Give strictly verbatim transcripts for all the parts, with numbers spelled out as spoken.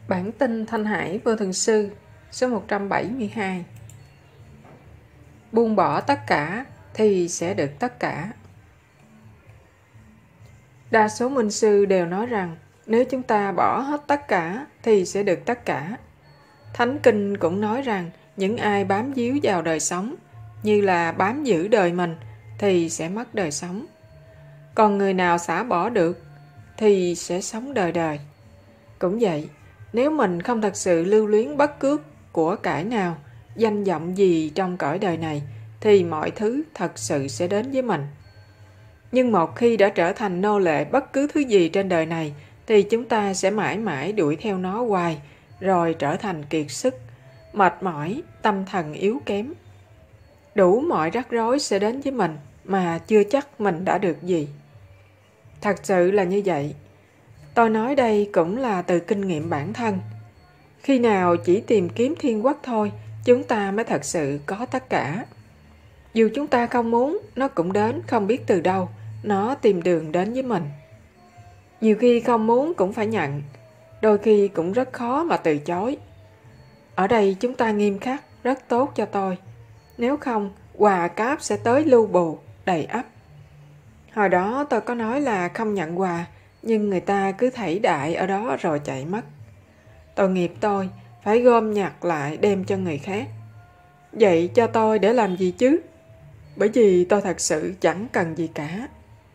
Bản tin Thanh Hải Vô Thường Sư số một trăm bảy mươi hai. Buông bỏ tất cả thì sẽ được tất cả. Đa số minh sư đều nói rằng nếu chúng ta bỏ hết tất cả thì sẽ được tất cả. Thánh Kinh cũng nói rằng những ai bám víu vào đời sống như là bám giữ đời mình thì sẽ mất đời sống. Còn người nào xả bỏ được thì sẽ sống đời đời. Cũng vậy, nếu mình không thật sự lưu luyến bất cứ của cải nào, danh vọng gì trong cõi đời này, thì mọi thứ thật sự sẽ đến với mình. Nhưng một khi đã trở thành nô lệ bất cứ thứ gì trên đời này, thì chúng ta sẽ mãi mãi đuổi theo nó hoài, rồi trở thành kiệt sức, mệt mỏi, tâm thần yếu kém. Đủ mọi rắc rối sẽ đến với mình, mà chưa chắc mình đã được gì. Thật sự là như vậy. Tôi nói đây cũng là từ kinh nghiệm bản thân. Khi nào chỉ tìm kiếm thiên quốc thôi, chúng ta mới thật sự có tất cả. Dù chúng ta không muốn, nó cũng đến không biết từ đâu, nó tìm đường đến với mình. Nhiều khi không muốn cũng phải nhận, đôi khi cũng rất khó mà từ chối. Ở đây chúng ta nghiêm khắc, rất tốt cho tôi. Nếu không, quà cáp sẽ tới lưu bù, đầy ắp. Hồi đó tôi có nói là không nhận quà, nhưng người ta cứ thảy đại ở đó rồi chạy mất. Tội nghiệp tôi, phải gom nhặt lại đem cho người khác. Vậy cho tôi để làm gì chứ? Bởi vì tôi thật sự chẳng cần gì cả.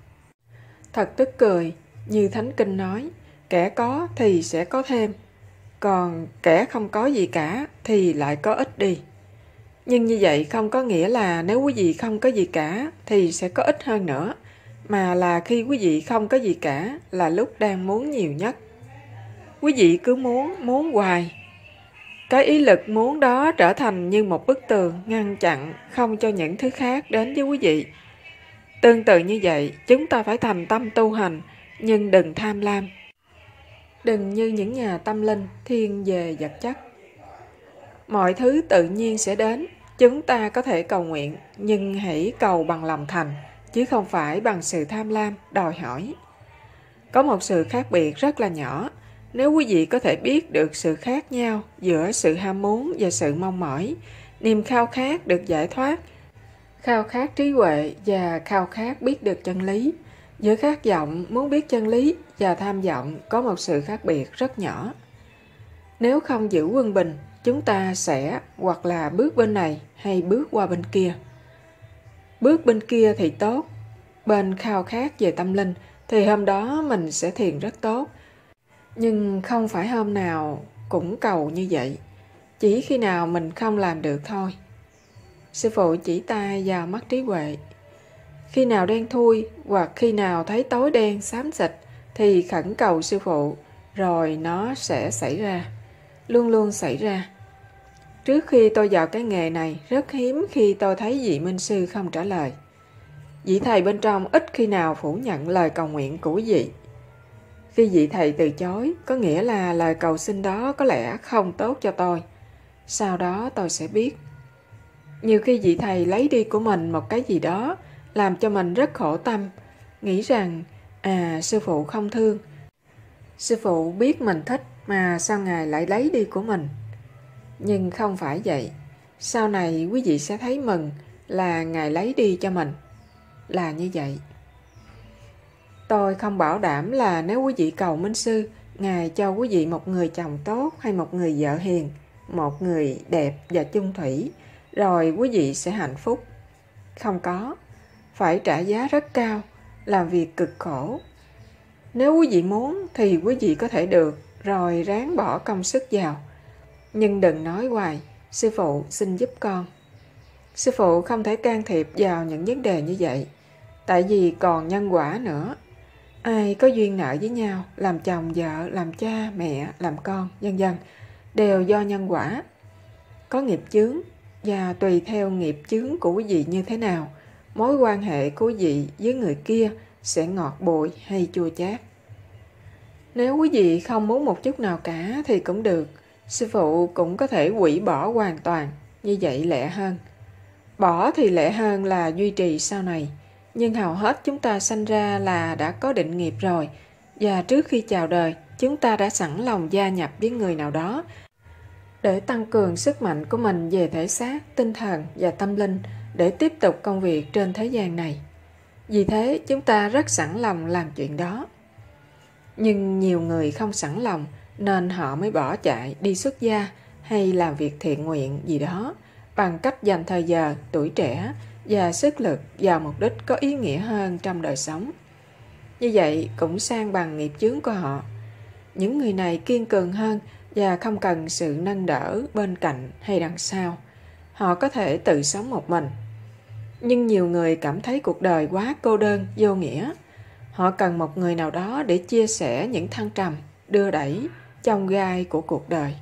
Thật tức cười, như Thánh Kinh nói, kẻ có thì sẽ có thêm, còn kẻ không có gì cả thì lại có ít đi. Nhưng như vậy không có nghĩa là nếu quý vị không có gì cả thì sẽ có ít hơn nữa, mà là khi quý vị không có gì cả là lúc đang muốn nhiều nhất. Quý vị cứ muốn, muốn hoài. Cái ý lực muốn đó trở thành như một bức tường ngăn chặn không cho những thứ khác đến với quý vị. Tương tự như vậy, chúng ta phải thành tâm tu hành, nhưng đừng tham lam. Đừng như những nhà tâm linh thiên về vật chất. Mọi thứ tự nhiên sẽ đến, chúng ta có thể cầu nguyện, nhưng hãy cầu bằng lòng thành, chứ không phải bằng sự tham lam, đòi hỏi. Có một sự khác biệt rất là nhỏ. Nếu quý vị có thể biết được sự khác nhau giữa sự ham muốn và sự mong mỏi, niềm khao khát được giải thoát, khao khát trí huệ và khao khát biết được chân lý, giữa khát vọng muốn biết chân lý và tham vọng có một sự khác biệt rất nhỏ. Nếu không giữ quân bình, chúng ta sẽ hoặc là bước bên này hay bước qua bên kia. Bước bên kia thì tốt, bên khao khát về tâm linh thì hôm đó mình sẽ thiền rất tốt. Nhưng không phải hôm nào cũng cầu như vậy, chỉ khi nào mình không làm được thôi. Sư phụ chỉ ta vào mắt trí huệ. Khi nào đen thui hoặc khi nào thấy tối đen xám xịt thì khẩn cầu sư phụ, rồi nó sẽ xảy ra, luôn luôn xảy ra. Trước khi tôi vào cái nghề này, rất hiếm khi tôi thấy vị minh sư không trả lời. Vị thầy bên trong ít khi nào phủ nhận lời cầu nguyện của quý vị. Khi vị thầy từ chối, có nghĩa là lời cầu xin đó có lẽ không tốt cho tôi. Sau đó tôi sẽ biết. Nhiều khi vị thầy lấy đi của mình một cái gì đó, làm cho mình rất khổ tâm, nghĩ rằng, à, sư phụ không thương. Sư phụ biết mình thích mà sao Ngài lại lấy đi của mình? Nhưng không phải vậy. Sau này quý vị sẽ thấy mừng là Ngài lấy đi cho mình. Là như vậy. Tôi không bảo đảm là nếu quý vị cầu minh sư, Ngài cho quý vị một người chồng tốt hay một người vợ hiền, một người đẹp và chung thủy, rồi quý vị sẽ hạnh phúc. Không có. Phải trả giá rất cao, làm việc cực khổ. Nếu quý vị muốn thì quý vị có thể được, rồi ráng bỏ công sức vào. Nhưng đừng nói hoài, sư phụ xin giúp con. Sư phụ không thể can thiệp vào những vấn đề như vậy, tại vì còn nhân quả nữa. Ai có duyên nợ với nhau, làm chồng vợ, làm cha mẹ, làm con, vân vân, đều do nhân quả. Có nghiệp chướng, và tùy theo nghiệp chướng của quý vị như thế nào, mối quan hệ của quý vị với người kia sẽ ngọt bùi hay chua chát. Nếu quý vị không muốn một chút nào cả thì cũng được, sư phụ cũng có thể hủy bỏ hoàn toàn, như vậy lẹ hơn. Bỏ thì lẹ hơn là duy trì sau này, nhưng hầu hết chúng ta sanh ra là đã có định nghiệp rồi, và trước khi chào đời, chúng ta đã sẵn lòng gia nhập với người nào đó để tăng cường sức mạnh của mình về thể xác, tinh thần và tâm linh để tiếp tục công việc trên thế gian này. Vì thế, chúng ta rất sẵn lòng làm chuyện đó. Nhưng nhiều người không sẵn lòng nên họ mới bỏ chạy đi xuất gia hay làm việc thiện nguyện gì đó bằng cách dành thời giờ, tuổi trẻ và sức lực vào mục đích có ý nghĩa hơn trong đời sống. Như vậy cũng san bằng nghiệp chướng của họ. Những người này kiên cường hơn và không cần sự nâng đỡ bên cạnh hay đằng sau. Họ có thể tự sống một mình. Nhưng nhiều người cảm thấy cuộc đời quá cô đơn, vô nghĩa. Họ cần một người nào đó để chia sẻ những thăng trầm, đưa đẩy, chông gai của cuộc đời.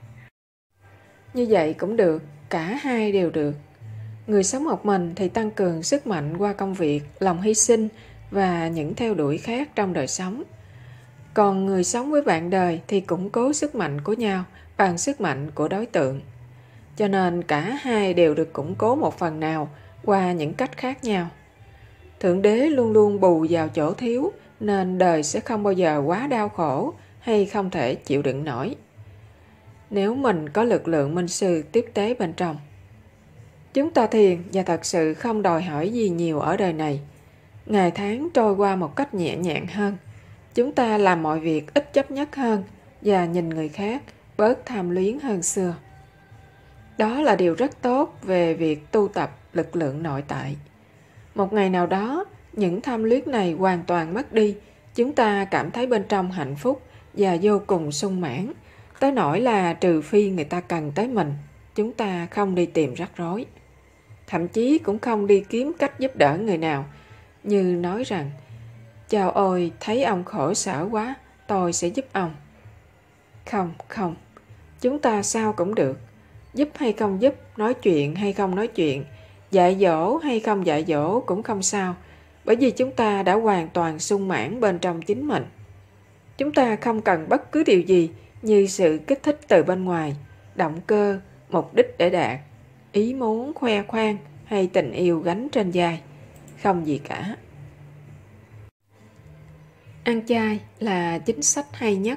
Như vậy cũng được, cả hai đều được. Người sống một mình thì tăng cường sức mạnh qua công việc, lòng hy sinh và những theo đuổi khác trong đời sống. Còn người sống với bạn đời thì củng cố sức mạnh của nhau bằng sức mạnh của đối tượng. Cho nên cả hai đều được củng cố một phần nào qua những cách khác nhau. Thượng Đế luôn luôn bù vào chỗ thiếu nên đời sẽ không bao giờ quá đau khổ hay không thể chịu đựng nổi. Nếu mình có lực lượng minh sư tiếp tế bên trong. Chúng ta thiền và thật sự không đòi hỏi gì nhiều ở đời này. Ngày tháng trôi qua một cách nhẹ nhàng hơn. Chúng ta làm mọi việc ít chấp nhất hơn và nhìn người khác bớt tham luyến hơn xưa. Đó là điều rất tốt về việc tu tập lực lượng nội tại. Một ngày nào đó, những tham luyến này hoàn toàn mất đi. Chúng ta cảm thấy bên trong hạnh phúc và vô cùng sung mãn. Tới nỗi là trừ phi người ta cần tới mình, chúng ta không đi tìm rắc rối. Thậm chí cũng không đi kiếm cách giúp đỡ người nào, như nói rằng, chào ôi, thấy ông khổ sở quá, tôi sẽ giúp ông. Không, không, chúng ta sao cũng được. Giúp hay không giúp, nói chuyện hay không nói chuyện, dạy dỗ hay không dạy dỗ cũng không sao, bởi vì chúng ta đã hoàn toàn sung mãn bên trong chính mình. Chúng ta không cần bất cứ điều gì như sự kích thích từ bên ngoài, động cơ, mục đích để đạt, ý muốn khoe khoang hay tình yêu gánh trên vai. Không gì cả. Ăn chay là chính sách hay nhất.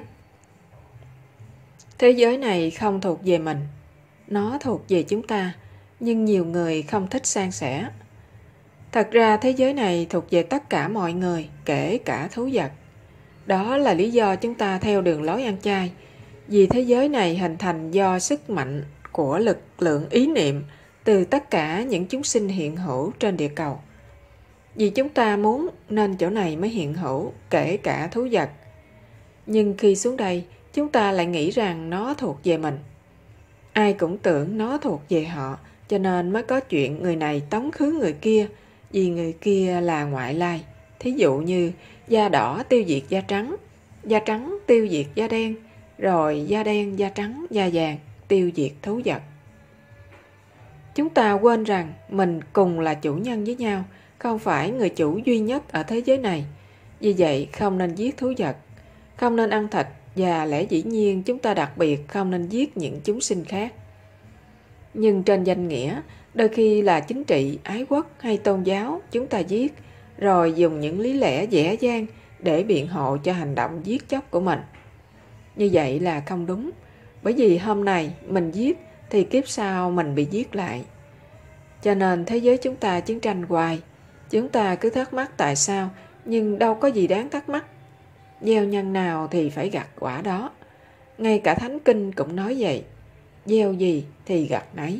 Thế giới này không thuộc về mình. Nó thuộc về chúng ta, nhưng nhiều người không thích san sẻ. Thật ra thế giới này thuộc về tất cả mọi người, kể cả thú vật. Đó là lý do chúng ta theo đường lối ăn chay, vì thế giới này hình thành do sức mạnh của lực lượng ý niệm từ tất cả những chúng sinh hiện hữu trên địa cầu. Vì chúng ta muốn nên chỗ này mới hiện hữu, kể cả thú vật. Nhưng khi xuống đây, chúng ta lại nghĩ rằng nó thuộc về mình. Ai cũng tưởng nó thuộc về họ, cho nên mới có chuyện người này tống khứ người kia, vì người kia là ngoại lai. Thí dụ như da đỏ tiêu diệt da trắng, da trắng tiêu diệt da đen, rồi da đen, da trắng, da vàng tiêu diệt thú vật. Chúng ta quên rằng mình cùng là chủ nhân với nhau, không phải người chủ duy nhất ở thế giới này. Vì vậy không nên giết thú vật, không nên ăn thịt, và lẽ dĩ nhiên chúng ta đặc biệt không nên giết những chúng sinh khác. Nhưng trên danh nghĩa, đôi khi là chính trị, ái quốc hay tôn giáo chúng ta giết, rồi dùng những lý lẽ dễ dàng để biện hộ cho hành động giết chóc của mình. Như vậy là không đúng, bởi vì hôm nay mình giết thì kiếp sau mình bị giết lại. Cho nên thế giới chúng ta chiến tranh hoài. Chúng ta cứ thắc mắc tại sao, nhưng đâu có gì đáng thắc mắc. Gieo nhân nào thì phải gặt quả đó. Ngay cả Thánh Kinh cũng nói vậy. Gieo gì thì gặt nấy.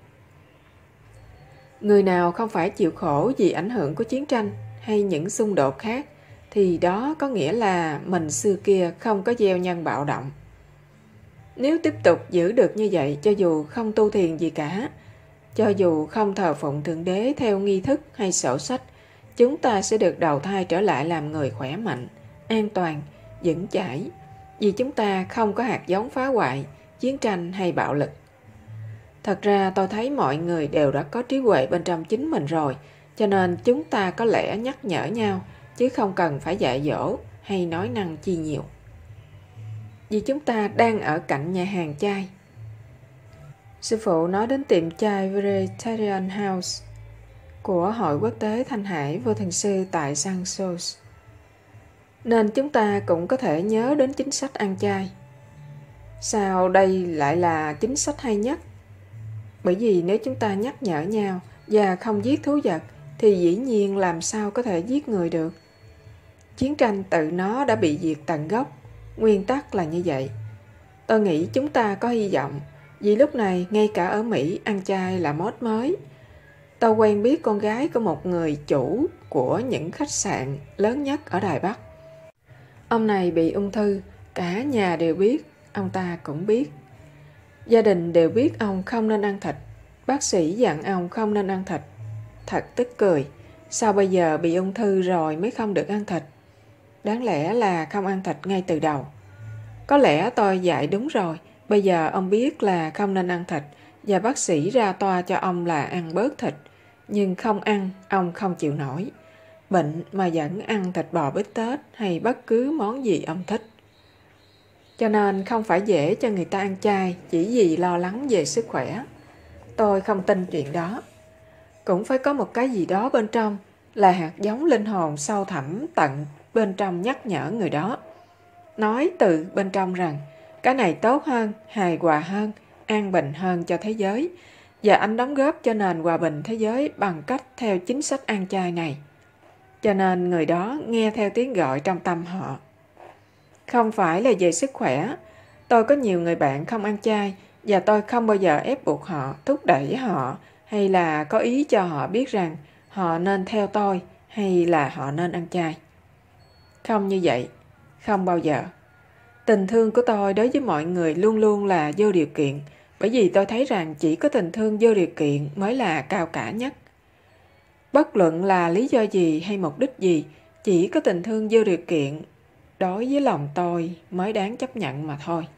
Người nào không phải chịu khổ vì ảnh hưởng của chiến tranh hay những xung đột khác, thì đó có nghĩa là mình xưa kia không có gieo nhân bạo động. Nếu tiếp tục giữ được như vậy, cho dù không tu thiền gì cả, cho dù không thờ phụng Thượng Đế theo nghi thức hay sổ sách, chúng ta sẽ được đầu thai trở lại làm người khỏe mạnh, an toàn, vững chãi, vì chúng ta không có hạt giống phá hoại, chiến tranh hay bạo lực. Thật ra tôi thấy mọi người đều đã có trí huệ bên trong chính mình rồi, cho nên chúng ta có lẽ nhắc nhở nhau, chứ không cần phải dạy dỗ hay nói năng chi nhiều. Vì chúng ta đang ở cạnh nhà hàng chay. Sư phụ nói đến tiệm chay Vegetarian House của Hội Quốc tế Thanh Hải Vô Thường Sư tại San Jose. Nên chúng ta cũng có thể nhớ đến chính sách ăn chay. Sao đây lại là chính sách hay nhất? Bởi vì nếu chúng ta nhắc nhở nhau và không giết thú vật thì dĩ nhiên làm sao có thể giết người được. Chiến tranh tự nó đã bị diệt tận gốc, nguyên tắc là như vậy. Tôi nghĩ chúng ta có hy vọng, vì lúc này ngay cả ở Mỹ ăn chay là mốt mới. Tôi quen biết con gái của một người chủ của những khách sạn lớn nhất ở Đài Bắc. Ông này bị ung thư, cả nhà đều biết, ông ta cũng biết. Gia đình đều biết ông không nên ăn thịt. Bác sĩ dặn ông không nên ăn thịt. Thật tức cười, sao bây giờ bị ung thư rồi mới không được ăn thịt? Đáng lẽ là không ăn thịt ngay từ đầu. Có lẽ tôi dạy đúng rồi, bây giờ ông biết là không nên ăn thịt và bác sĩ ra toa cho ông là ăn bớt thịt. Nhưng không ăn, ông không chịu nổi. Bệnh mà vẫn ăn thịt bò bít tết hay bất cứ món gì ông thích. Cho nên không phải dễ cho người ta ăn chay chỉ vì lo lắng về sức khỏe. Tôi không tin chuyện đó. Cũng phải có một cái gì đó bên trong, là hạt giống linh hồn sâu thẳm tận bên trong nhắc nhở người đó. Nói từ bên trong rằng cái này tốt hơn, hài hòa hơn, an bình hơn cho thế giới, và anh đóng góp cho nền hòa bình thế giới bằng cách theo chính sách ăn chay này. Cho nên người đó nghe theo tiếng gọi trong tâm họ. Không phải là về sức khỏe. Tôi có nhiều người bạn không ăn chay và tôi không bao giờ ép buộc họ, thúc đẩy họ hay là có ý cho họ biết rằng họ nên theo tôi hay là họ nên ăn chay. Không như vậy. Không bao giờ. Tình thương của tôi đối với mọi người luôn luôn là vô điều kiện, bởi vì tôi thấy rằng chỉ có tình thương vô điều kiện mới là cao cả nhất. Bất luận là lý do gì hay mục đích gì, chỉ có tình thương vô điều kiện đối với lòng tôi mới đáng chấp nhận mà thôi.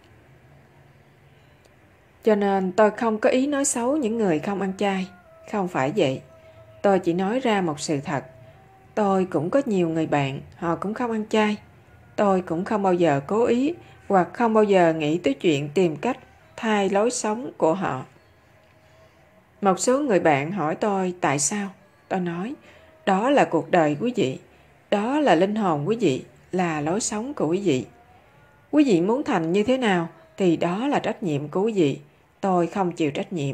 Cho nên tôi không có ý nói xấu những người không ăn chay. Không phải vậy. Tôi chỉ nói ra một sự thật. Tôi cũng có nhiều người bạn, họ cũng không ăn chay. Tôi cũng không bao giờ cố ý hoặc không bao giờ nghĩ tới chuyện tìm cách thay lối sống của họ. Một số người bạn hỏi tôi tại sao. Tôi nói, đó là cuộc đời quý vị, đó là linh hồn quý vị, là lối sống của quý vị. Quý vị muốn thành như thế nào thì đó là trách nhiệm của quý vị. Tôi không chịu trách nhiệm.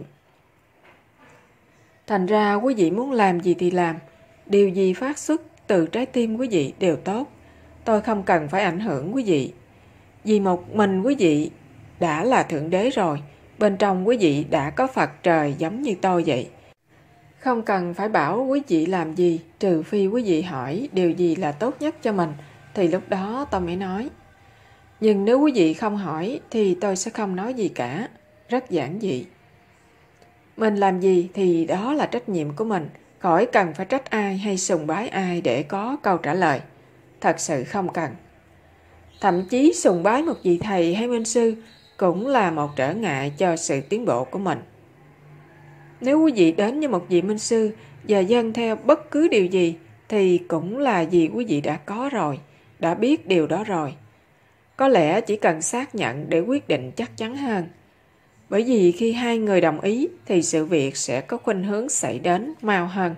Thành ra quý vị muốn làm gì thì làm, điều gì phát xuất từ trái tim quý vị đều tốt. Tôi không cần phải ảnh hưởng quý vị. Vì một mình quý vị đã là Thượng Đế rồi, bên trong quý vị đã có Phật trời giống như tôi vậy. Không cần phải bảo quý vị làm gì, trừ phi quý vị hỏi điều gì là tốt nhất cho mình, thì lúc đó tôi mới nói. Nhưng nếu quý vị không hỏi thì tôi sẽ không nói gì cả. Rất giản dị. Mình làm gì thì đó là trách nhiệm của mình, khỏi cần phải trách ai hay sùng bái ai để có câu trả lời. Thật sự không cần. Thậm chí sùng bái một vị thầy hay minh sư cũng là một trở ngại cho sự tiến bộ của mình. Nếu quý vị đến với một vị minh sư và dâng theo bất cứ điều gì thì cũng là vì quý vị đã có rồi, đã biết điều đó rồi. Có lẽ chỉ cần xác nhận để quyết định chắc chắn hơn. Bởi vì khi hai người đồng ý thì sự việc sẽ có khuynh hướng xảy đến mau hơn.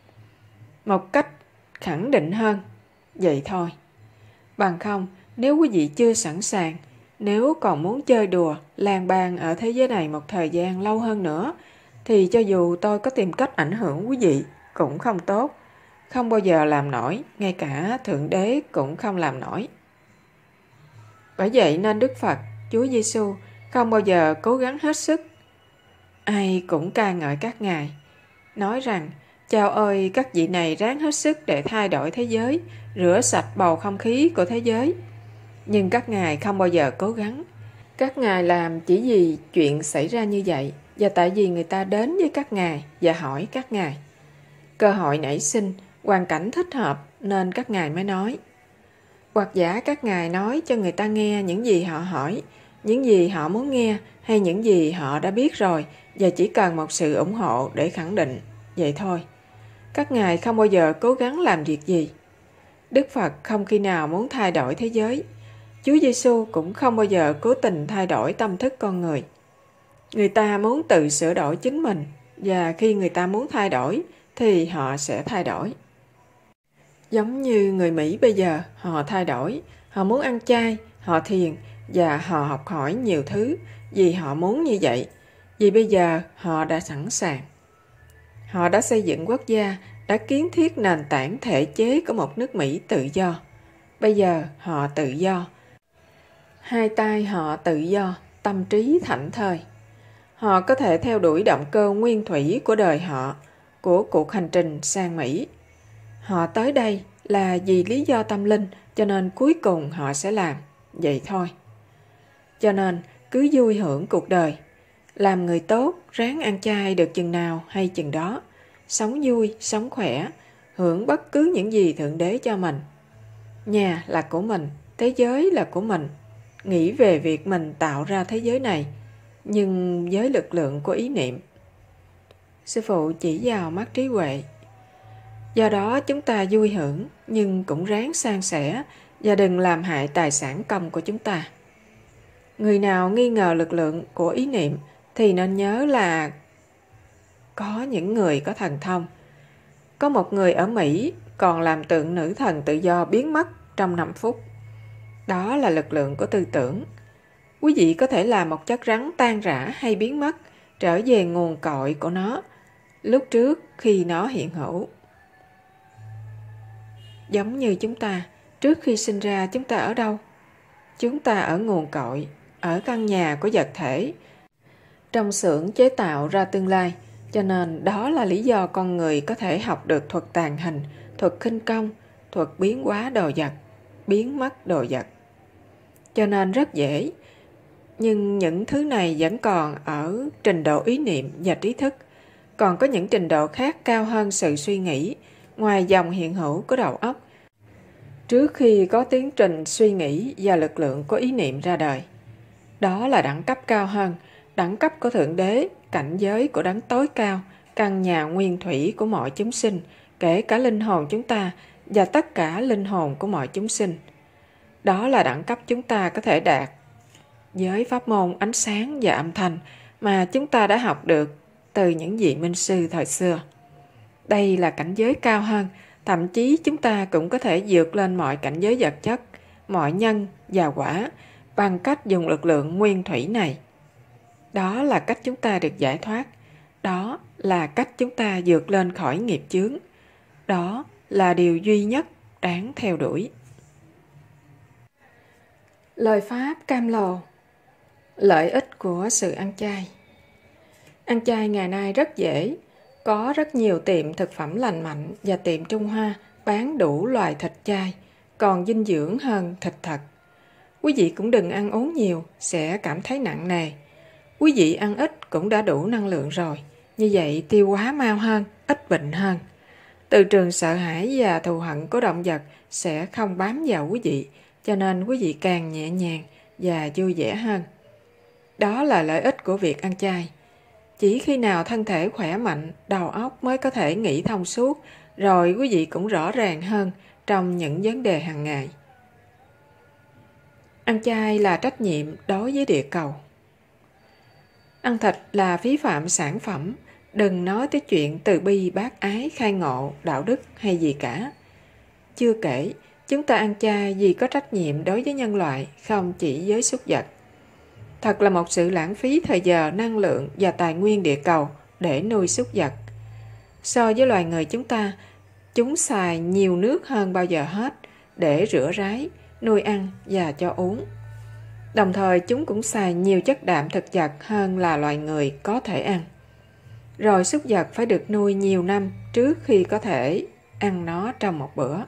Một cách khẳng định hơn. Vậy thôi. Bằng không, nếu quý vị chưa sẵn sàng, nếu còn muốn chơi đùa, lang bang ở thế giới này một thời gian lâu hơn nữa, thì cho dù tôi có tìm cách ảnh hưởng quý vị cũng không tốt. Không bao giờ làm nổi, ngay cả Thượng Đế cũng không làm nổi. Bởi vậy nên Đức Phật, Chúa Giêsu không bao giờ cố gắng hết sức. Ai cũng ca ngợi các ngài, nói rằng, chao ơi các vị này ráng hết sức để thay đổi thế giới, rửa sạch bầu không khí của thế giới. Nhưng các ngài không bao giờ cố gắng. Các ngài làm chỉ vì chuyện xảy ra như vậy, và tại vì người ta đến với các ngài và hỏi các ngài. Cơ hội nảy sinh, hoàn cảnh thích hợp nên các ngài mới nói. Hoặc giả các ngài nói cho người ta nghe những gì họ hỏi, những gì họ muốn nghe hay những gì họ đã biết rồi và chỉ cần một sự ủng hộ để khẳng định. Vậy thôi. Các ngài không bao giờ cố gắng làm việc gì. Đức Phật không khi nào muốn thay đổi thế giới. Chúa Giêsu cũng không bao giờ cố tình thay đổi tâm thức con người. Người ta muốn tự sửa đổi chính mình và khi người ta muốn thay đổi thì họ sẽ thay đổi. Giống như người Mỹ bây giờ, họ thay đổi, họ muốn ăn chay, họ thiền và họ học hỏi nhiều thứ vì họ muốn như vậy, vì bây giờ họ đã sẵn sàng. Họ đã xây dựng quốc gia, đã kiến thiết nền tảng thể chế của một nước Mỹ tự do. Bây giờ họ tự do. Hai tay họ tự do, tâm trí thảnh thơi. Họ có thể theo đuổi động cơ nguyên thủy của đời họ, của cuộc hành trình sang Mỹ. Họ tới đây là vì lý do tâm linh, cho nên cuối cùng họ sẽ làm. Vậy thôi. Cho nên cứ vui hưởng cuộc đời. Làm người tốt, ráng ăn chay được chừng nào hay chừng đó. Sống vui, sống khỏe, hưởng bất cứ những gì Thượng Đế cho mình. Nhà là của mình, thế giới là của mình. Nghĩ về việc mình tạo ra thế giới này, nhưng với lực lượng của ý niệm. Sư phụ chỉ vào mắt trí huệ. Do đó chúng ta vui hưởng, nhưng cũng ráng san sẻ và đừng làm hại tài sản công của chúng ta. Người nào nghi ngờ lực lượng của ý niệm thì nên nhớ là có những người có thần thông. Có một người ở Mỹ còn làm tượng nữ thần tự do biến mất trong năm phút. Đó là lực lượng của tư tưởng. Quý vị có thể làm một chất rắn tan rã hay biến mất, trở về nguồn cội của nó lúc trước khi nó hiện hữu. Giống như chúng ta, trước khi sinh ra chúng ta ở đâu? Chúng ta ở nguồn cội, ở căn nhà của vật thể, trong xưởng chế tạo ra tương lai. Cho nên đó là lý do con người có thể học được thuật tàng hình, thuật khinh công, thuật biến hóa đồ vật, biến mất đồ vật. Cho nên rất dễ. Nhưng những thứ này vẫn còn ở trình độ ý niệm và trí thức. Còn có những trình độ khác cao hơn sự suy nghĩ, ngoài dòng hiện hữu của đầu óc, trước khi có tiến trình suy nghĩ và lực lượng của ý niệm ra đời. Đó là đẳng cấp cao hơn, đẳng cấp của Thượng Đế, cảnh giới của đấng tối cao, căn nhà nguyên thủy của mọi chúng sinh, kể cả linh hồn chúng ta và tất cả linh hồn của mọi chúng sinh. Đó là đẳng cấp chúng ta có thể đạt với pháp môn ánh sáng và âm thanh mà chúng ta đã học được từ những vị minh sư thời xưa. Đây là cảnh giới cao hơn, thậm chí chúng ta cũng có thể vượt lên mọi cảnh giới vật chất, mọi nhân và quả bằng cách dùng lực lượng nguyên thủy này. Đó là cách chúng ta được giải thoát. Đó là cách chúng ta vượt lên khỏi nghiệp chướng. Đó là điều duy nhất đáng theo đuổi. Lời Pháp cam lồ. Lợi ích của sự ăn chay. Ăn chay ngày nay rất dễ. Có rất nhiều tiệm thực phẩm lành mạnh và tiệm Trung Hoa bán đủ loại thịt chay, còn dinh dưỡng hơn thịt thật. Quý vị cũng đừng ăn uống nhiều, sẽ cảm thấy nặng nề. Quý vị ăn ít cũng đã đủ năng lượng rồi. Như vậy tiêu hóa mau hơn, ít bệnh hơn. Từ trường sợ hãi và thù hận của động vật sẽ không bám vào quý vị, cho nên quý vị càng nhẹ nhàng và vui vẻ hơn. Đó là lợi ích của việc ăn chay. Chỉ khi nào thân thể khỏe mạnh, đầu óc mới có thể nghĩ thông suốt, rồi quý vị cũng rõ ràng hơn trong những vấn đề hàng ngày. Ăn chay là trách nhiệm đối với địa cầu. Ăn thịt là phí phạm sản phẩm, đừng nói tới chuyện từ bi bác ái, khai ngộ, đạo đức hay gì cả. Chưa kể, chúng ta ăn chay vì có trách nhiệm đối với nhân loại, không chỉ với súc vật. Thật là một sự lãng phí thời giờ, năng lượng và tài nguyên địa cầu để nuôi súc vật. So với loài người chúng ta, chúng xài nhiều nước hơn bao giờ hết để rửa ráy, nuôi ăn và cho uống. Đồng thời chúng cũng xài nhiều chất đạm thực vật hơn là loài người có thể ăn. Rồi súc vật phải được nuôi nhiều năm trước khi có thể ăn nó trong một bữa.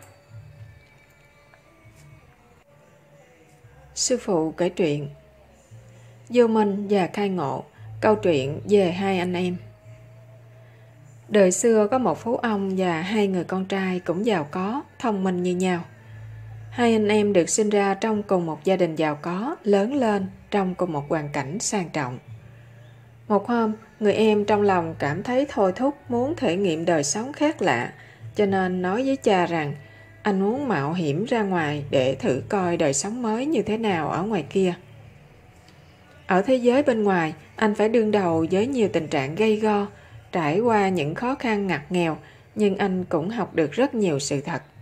Sư phụ kể chuyện Vô Minh và Khai Ngộ, câu chuyện về hai anh em. Đời xưa có một phú ông và hai người con trai cũng giàu có, thông minh như nhau. Hai anh em được sinh ra trong cùng một gia đình giàu có, lớn lên trong cùng một hoàn cảnh sang trọng. Một hôm, người em trong lòng cảm thấy thôi thúc muốn thể nghiệm đời sống khác lạ, cho nên nói với cha rằng anh muốn mạo hiểm ra ngoài để thử coi đời sống mới như thế nào ở ngoài kia. Ở thế giới bên ngoài, anh phải đương đầu với nhiều tình trạng gay go, trải qua những khó khăn ngặt nghèo, nhưng anh cũng học được rất nhiều sự thật.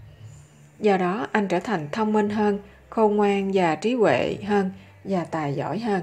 Do đó anh trở thành thông minh hơn, khôn ngoan và trí huệ hơn và tài giỏi hơn.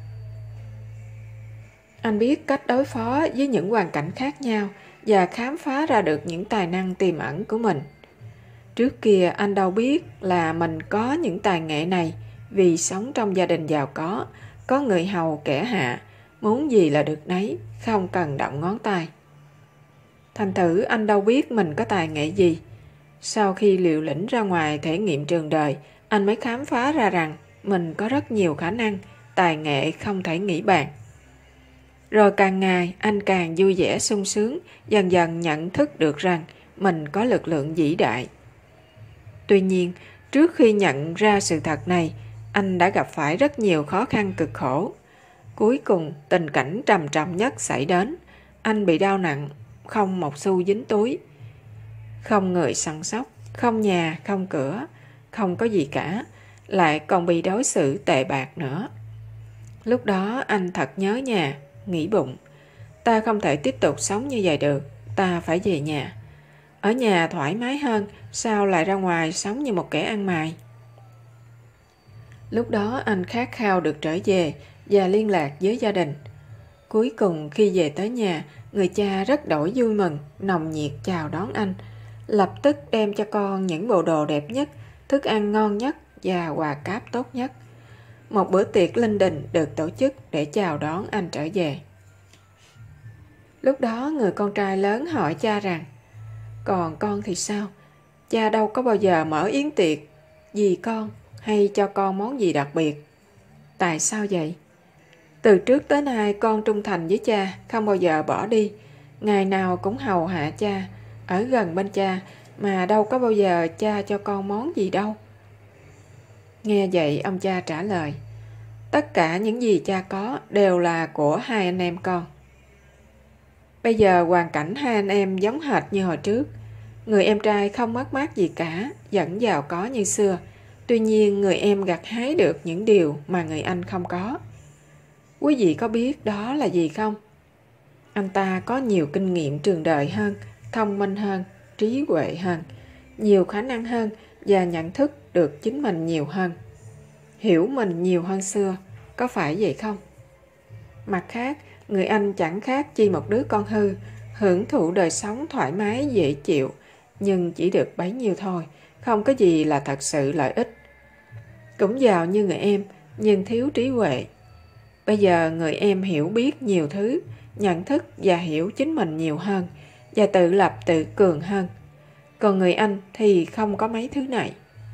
Anh biết cách đối phó với những hoàn cảnh khác nhau và khám phá ra được những tài năng tiềm ẩn của mình. Trước kia anh đâu biết là mình có những tài nghệ này vì sống trong gia đình giàu có, có người hầu kẻ hạ, muốn gì là được nấy, không cần động ngón tay. Thành thử anh đâu biết mình có tài nghệ gì. Sau khi liều lĩnh ra ngoài thể nghiệm trường đời, anh mới khám phá ra rằng mình có rất nhiều khả năng, tài nghệ không thể nghĩ bàn. Rồi càng ngày anh càng vui vẻ sung sướng, dần dần nhận thức được rằng mình có lực lượng vĩ đại. Tuy nhiên, trước khi nhận ra sự thật này, anh đã gặp phải rất nhiều khó khăn cực khổ. Cuối cùng, tình cảnh trầm trọng nhất xảy đến. Anh bị đau nặng, không một xu dính túi. Không người săn sóc, không nhà, không cửa, không có gì cả, lại còn bị đối xử tệ bạc nữa. Lúc đó anh thật nhớ nhà, nghĩ bụng. Ta không thể tiếp tục sống như vậy được, ta phải về nhà. Ở nhà thoải mái hơn, sao lại ra ngoài sống như một kẻ ăn mày? Lúc đó anh khát khao được trở về và liên lạc với gia đình. Cuối cùng khi về tới nhà, người cha rất đổi vui mừng, nồng nhiệt chào đón anh. Lập tức đem cho con những bộ đồ đẹp nhất, thức ăn ngon nhất và quà cáp tốt nhất. Một bữa tiệc linh đình được tổ chức để chào đón anh trở về. Lúc đó người con trai lớn hỏi cha rằng: "Còn con thì sao? Cha đâu có bao giờ mở yến tiệc vì con hay cho con món gì đặc biệt. Tại sao vậy?" "Từ trước tới nay con trung thành với cha, không bao giờ bỏ đi. Ngày nào cũng hầu hạ cha, ở gần bên cha, mà đâu có bao giờ cha cho con món gì đâu." Nghe vậy ông cha trả lời: "Tất cả những gì cha có đều là của hai anh em con." Bây giờ hoàn cảnh hai anh em giống hệt như hồi trước. Người em trai không mất mát gì cả, vẫn giàu có như xưa. Tuy nhiên người em gặt hái được những điều mà người anh không có. Quý vị có biết đó là gì không? Anh ta có nhiều kinh nghiệm trường đời hơn, thông minh hơn, trí huệ hơn, nhiều khả năng hơn và nhận thức được chính mình nhiều hơn. Hiểu mình nhiều hơn xưa, có phải vậy không? Mặt khác, người anh chẳng khác chi một đứa con hư, hưởng thụ đời sống thoải mái dễ chịu, nhưng chỉ được bấy nhiêu thôi, không có gì là thật sự lợi ích. Cũng giàu như người em, nhưng thiếu trí huệ. Bây giờ người em hiểu biết nhiều thứ, nhận thức và hiểu chính mình nhiều hơn, và tự lập tự cường hơn. Còn người anh thì không có mấy thứ này.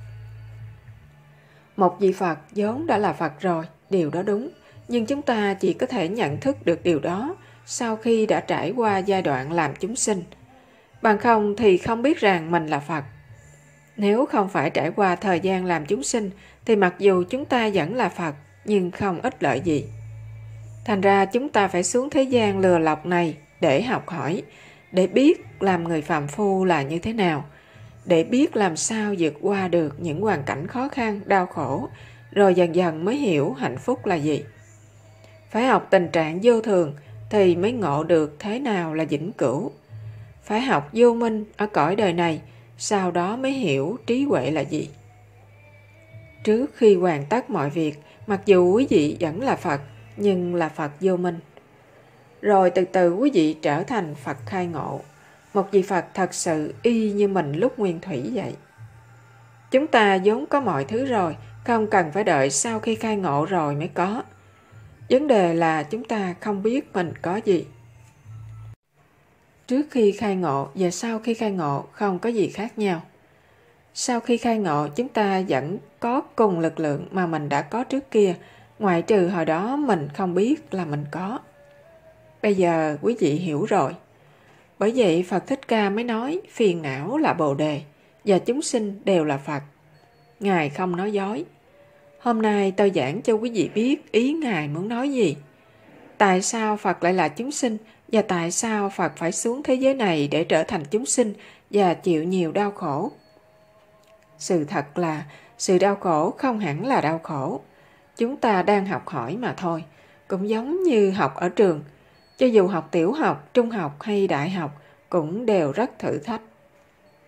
Một vị Phật vốn đã là Phật rồi, điều đó đúng. Nhưng chúng ta chỉ có thể nhận thức được điều đó sau khi đã trải qua giai đoạn làm chúng sinh. Bằng không thì không biết rằng mình là Phật. Nếu không phải trải qua thời gian làm chúng sinh, thì mặc dù chúng ta vẫn là Phật, nhưng không ích lợi gì. Thành ra chúng ta phải xuống thế gian lừa lọc này để học hỏi, để biết làm người phàm phu là như thế nào, để biết làm sao vượt qua được những hoàn cảnh khó khăn, đau khổ, rồi dần dần mới hiểu hạnh phúc là gì. Phải học tình trạng vô thường thì mới ngộ được thế nào là vĩnh cửu. Phải học vô minh ở cõi đời này, sau đó mới hiểu trí huệ là gì. Trước khi hoàn tất mọi việc, mặc dù quý vị vẫn là Phật, nhưng là Phật vô minh. Rồi từ từ quý vị trở thành Phật khai ngộ, một vị Phật thật sự y như mình lúc nguyên thủy vậy. Chúng ta vốn có mọi thứ rồi, không cần phải đợi sau khi khai ngộ rồi mới có. Vấn đề là chúng ta không biết mình có gì. Trước khi khai ngộ và sau khi khai ngộ không có gì khác nhau. Sau khi khai ngộ chúng ta vẫn có cùng lực lượng mà mình đã có trước kia, ngoại trừ hồi đó mình không biết là mình có. Bây giờ quý vị hiểu rồi. Bởi vậy Phật Thích Ca mới nói phiền não là Bồ Đề và chúng sinh đều là Phật. Ngài không nói dối. Hôm nay tôi giảng cho quý vị biết ý Ngài muốn nói gì. Tại sao Phật lại là chúng sinh và tại sao Phật phải xuống thế giới này để trở thành chúng sinh và chịu nhiều đau khổ. Sự thật là sự đau khổ không hẳn là đau khổ. Chúng ta đang học hỏi mà thôi, cũng giống như học ở trường. Cho dù học tiểu học, trung học hay đại học cũng đều rất thử thách.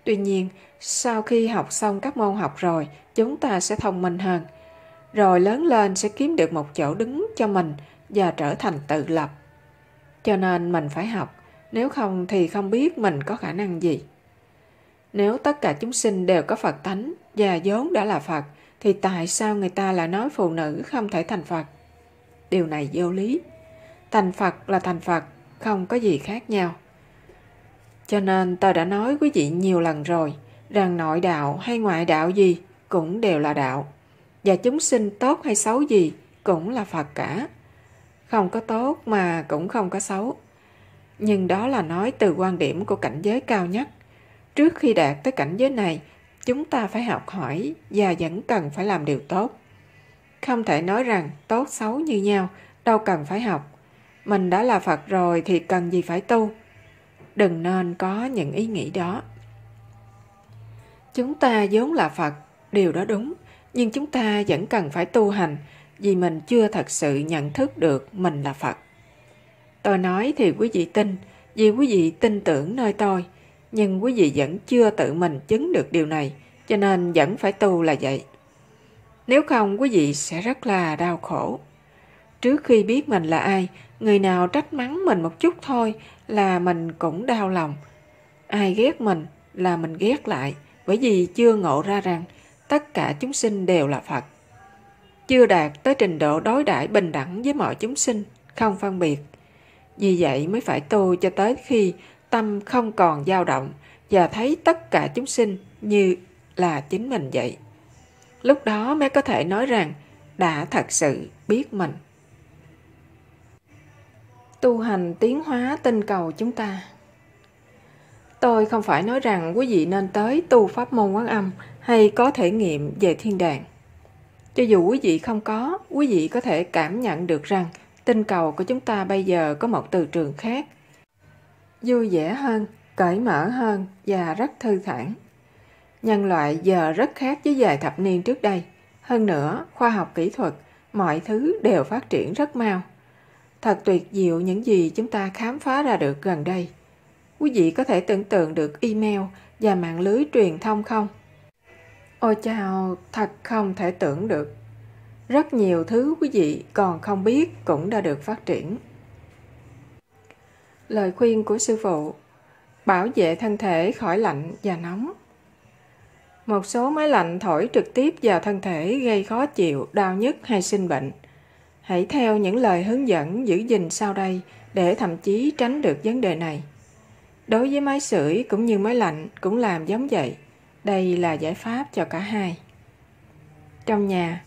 Tuy nhiên, sau khi học xong các môn học rồi, chúng ta sẽ thông minh hơn. Rồi lớn lên sẽ kiếm được một chỗ đứng cho mình và trở thành tự lập. Cho nên mình phải học, nếu không thì không biết mình có khả năng gì. Nếu tất cả chúng sinh đều có Phật tánh và vốn đã là Phật, thì tại sao người ta lại nói phụ nữ không thể thành Phật? Điều này vô lý. Thành Phật là thành Phật, không có gì khác nhau. Cho nên tôi đã nói quý vị nhiều lần rồi, rằng nội đạo hay ngoại đạo gì cũng đều là đạo. Và chúng sinh tốt hay xấu gì cũng là Phật cả. Không có tốt mà cũng không có xấu. Nhưng đó là nói từ quan điểm của cảnh giới cao nhất. Trước khi đạt tới cảnh giới này, chúng ta phải học hỏi và vẫn cần phải làm điều tốt. Không thể nói rằng tốt xấu như nhau, đâu cần phải học. Mình đã là Phật rồi thì cần gì phải tu. Đừng nên có những ý nghĩ đó. Chúng ta vốn là Phật, điều đó đúng, nhưng chúng ta vẫn cần phải tu hành vì mình chưa thật sự nhận thức được mình là Phật. Tôi nói thì quý vị tin, vì quý vị tin tưởng nơi tôi, nhưng quý vị vẫn chưa tự mình chứng được điều này, cho nên vẫn phải tu là vậy. Nếu không, quý vị sẽ rất là đau khổ. Trước khi biết mình là ai, người nào trách mắng mình một chút thôi là mình cũng đau lòng. Ai ghét mình là mình ghét lại, bởi vì chưa ngộ ra rằng tất cả chúng sinh đều là Phật. Chưa đạt tới trình độ đối đãi bình đẳng với mọi chúng sinh, không phân biệt. Vì vậy mới phải tu cho tới khi tâm không còn dao động và thấy tất cả chúng sinh như là chính mình vậy. Lúc đó mới có thể nói rằng đã thật sự biết mình. Tu hành tiến hóa tinh cầu chúng ta. Tôi không phải nói rằng quý vị nên tới tu pháp môn Quán Âm hay có thể nghiệm về thiên đàng. Cho dù quý vị không có, quý vị có thể cảm nhận được rằng tinh cầu của chúng ta bây giờ có một từ trường khác, vui vẻ hơn, cởi mở hơn và rất thư thản. Nhân loại giờ rất khác với vài thập niên trước đây. Hơn nữa, khoa học kỹ thuật, mọi thứ đều phát triển rất mau. Thật tuyệt diệu những gì chúng ta khám phá ra được gần đây. Quý vị có thể tưởng tượng được email và mạng lưới truyền thông không? Ôi chao, thật không thể tưởng được. Rất nhiều thứ quý vị còn không biết cũng đã được phát triển. Lời khuyên của sư phụ: bảo vệ thân thể khỏi lạnh và nóng. Một số máy lạnh thổi trực tiếp vào thân thể gây khó chịu, đau nhức hay sinh bệnh. Hãy theo những lời hướng dẫn giữ gìn sau đây để thậm chí tránh được vấn đề này. Đối với máy sưởi cũng như máy lạnh cũng làm giống vậy. Đây là giải pháp cho cả hai. Trong nhà,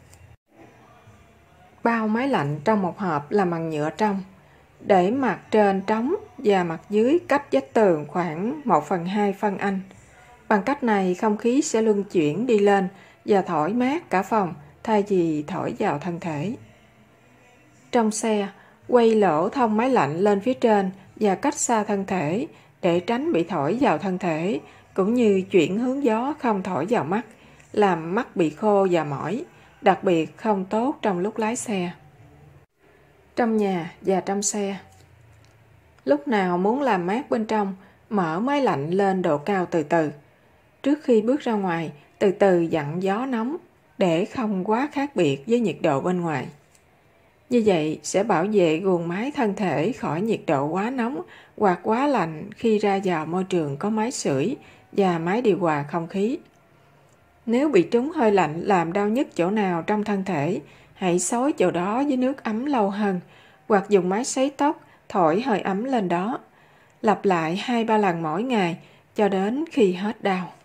bao máy lạnh trong một hộp làm bằng nhựa trong, để mặt trên trống và mặt dưới cách vách tường khoảng một phần hai phân Anh. Bằng cách này không khí sẽ luân chuyển đi lên và thổi mát cả phòng thay vì thổi vào thân thể. Trong xe, quay lỗ thông máy lạnh lên phía trên và cách xa thân thể để tránh bị thổi vào thân thể, cũng như chuyển hướng gió không thổi vào mắt, làm mắt bị khô và mỏi, đặc biệt không tốt trong lúc lái xe. Trong nhà và trong xe, lúc nào muốn làm mát bên trong, mở máy lạnh lên độ cao từ từ. Trước khi bước ra ngoài, từ từ dặn gió nóng để không quá khác biệt với nhiệt độ bên ngoài. Như vậy sẽ bảo vệ guồng máy thân thể khỏi nhiệt độ quá nóng hoặc quá lạnh khi ra vào môi trường có máy sưởi và máy điều hòa không khí. Nếu bị trúng hơi lạnh làm đau nhức chỗ nào trong thân thể, hãy xối chỗ đó với nước ấm lâu hơn, hoặc dùng máy sấy tóc thổi hơi ấm lên đó. Lặp lại hai ba lần mỗi ngày cho đến khi hết đau.